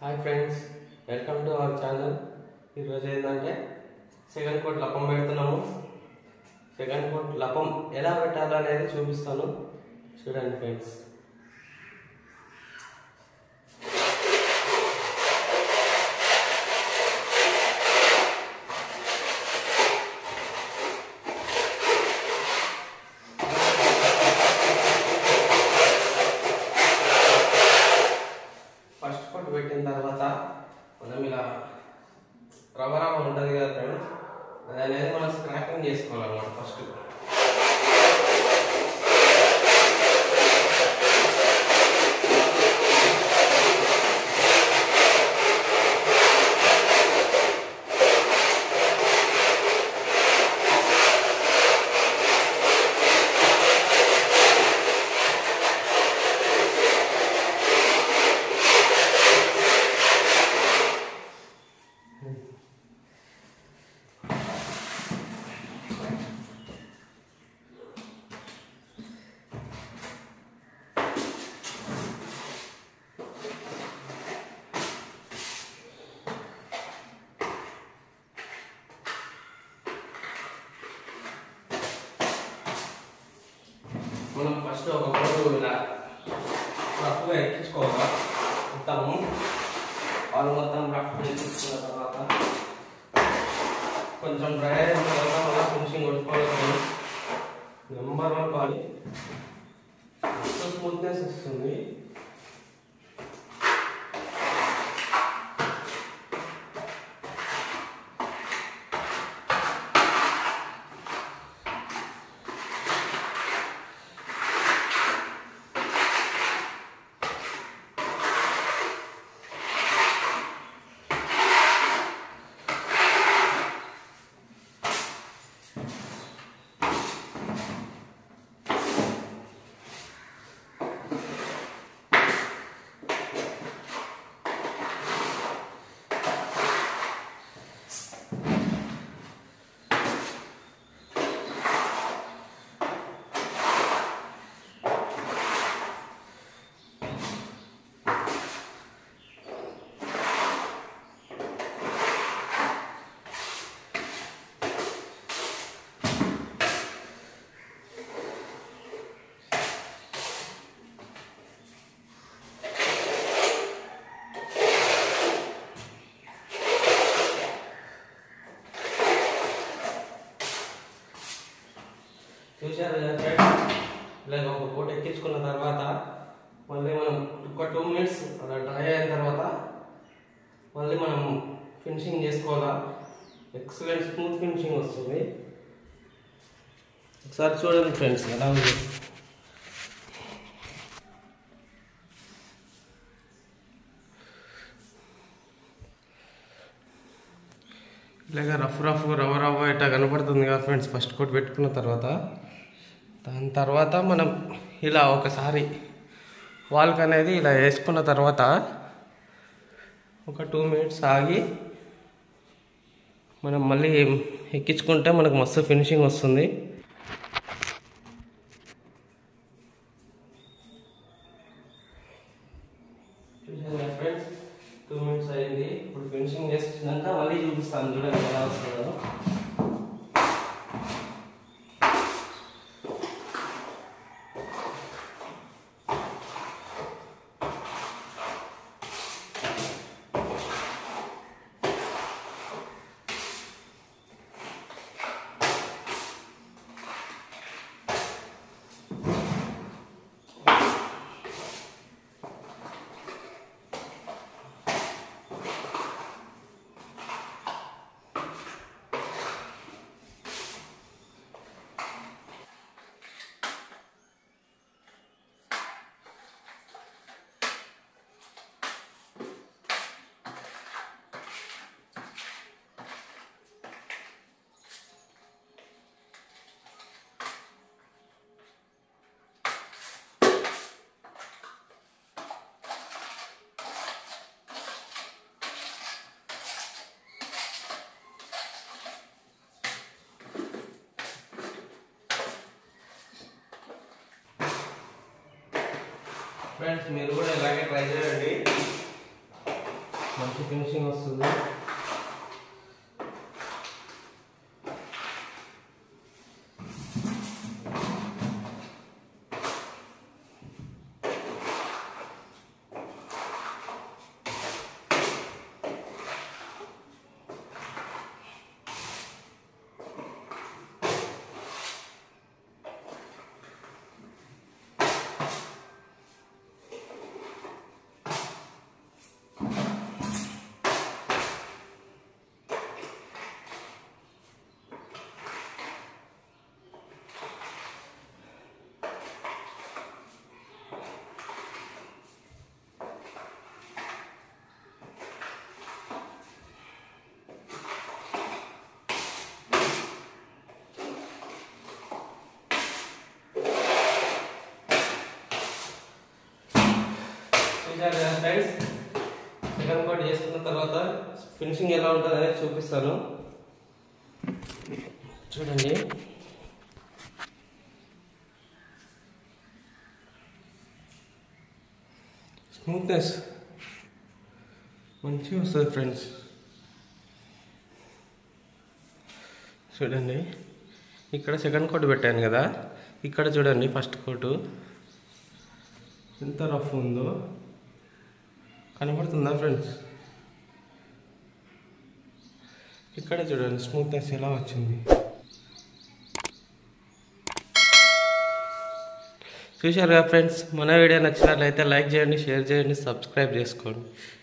Hi friends, welcome to our channel. ఈరోజు ఏంటంటే second coat లపం పెడుతున్నాము. సెకండ్ కోట్ లపం ఎలా పెట్టాలో అనేది చూపిస్తాను, చూడండి ఫ్రెండ్స్. ఫస్ట్ కోట్ పెట్టిన తర్వాత మనం ఇలా రవ్వ ఉంటుంది కదా ఫ్రెండ్స్, అది అనేది మనం స్క్రాపింగ్ చేసుకోవాలన్నమాట. ఫస్ట్ మనం ఫస్ట్ ఒక కోటు ఇలా రఫ్గా ఎక్కించుకోవాలి. మొత్తము వాళ్ళు మొత్తం రఫ్ ఎక్కించుకున్న తర్వాత కొంచెం డ్రై అయిన తర్వాత మళ్ళీ ఫినిషింగ్ కొట్టుకోవాలి. నెంబర్ 1 కావాలి, స్మూత్నెస్ వస్తుంది. చూసారు కదా ఫ్రెండ్స్, ఇలాగ ఒక కోట్ ఎక్కించుకున్న తర్వాత మళ్ళీ మనం ఒక 2 మినిట్స్ అలా డ్రై అయిన తర్వాత మళ్ళీ మనం ఫినిషింగ్ చేసుకోవాలా. ఎక్సలెంట్ స్మూత్ ఫినిషింగ్ వస్తుంది. ఒకసారి చూడండి ఫ్రెండ్స్ ఎలా ఉంది. ఇలాగ రవ్వ ఇట్లా కనపడుతుంది కదా ఫ్రెండ్స్ ఫస్ట్ కోట్ పెట్టుకున్న తర్వాత. దాని తర్వాత మనం ఇలా ఒకసారి వాల్క్ అనేది ఇలా వేసుకున్న తర్వాత ఒక 2 మినిట్స్ ఆగి మనం మళ్ళీ ఎక్కించుకుంటే మనకు మస్తు ఫినిషింగ్ వస్తుంది. చూసారా ఫ్రెండ్స్, 2 మినిట్స్ అయింది. ఇప్పుడు ఫినిషింగ్ చేసినాక మళ్ళీ చూపిస్తాను, చూడండి ఎలా వస్తుందో. ఫ్రెండ్స్ మీరు కూడా ఇలాగే ట్రై చేయండి. మంచి ఫినిషింగ్ వస్తుంది. ఫ్రెండ్స్, సెకండ్ కోట్ చేసుకున్న తర్వాత ఫినిషింగ్ ఎలా ఉంటుంది అనేది చూపిస్తాను. చూడండి, స్మూత్నెస్ మంచిగా వస్తుంది ఫ్రెండ్స్. చూడండి, ఇక్కడ సెకండ్ కోట్ పెట్టాను కదా, ఇక్కడ చూడండి ఫస్ట్ కోటు ఎంత రఫ్ ఉందో కనబడుతుందా ఫ్రెండ్స్? ఇక్కడ చూడండి స్మూత్నెస్ ఎలా వచ్చింది. చూశారుగా ఫ్రెండ్స్, మన వీడియో నచ్చినట్లయితే లైక్ చేయండి, షేర్ చేయండి, సబ్స్క్రైబ్ చేసుకోండి.